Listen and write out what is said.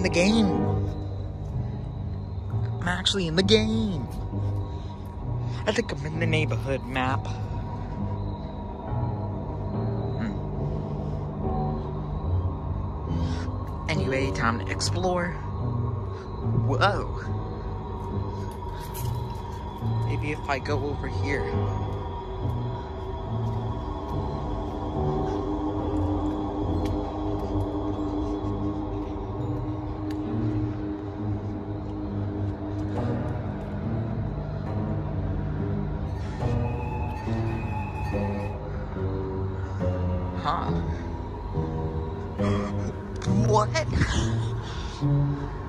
the game. I'm actually in the game. I think I'm in the neighborhood map. Anyway, time to explore. Whoa. Maybe if I go over here. Huh? What?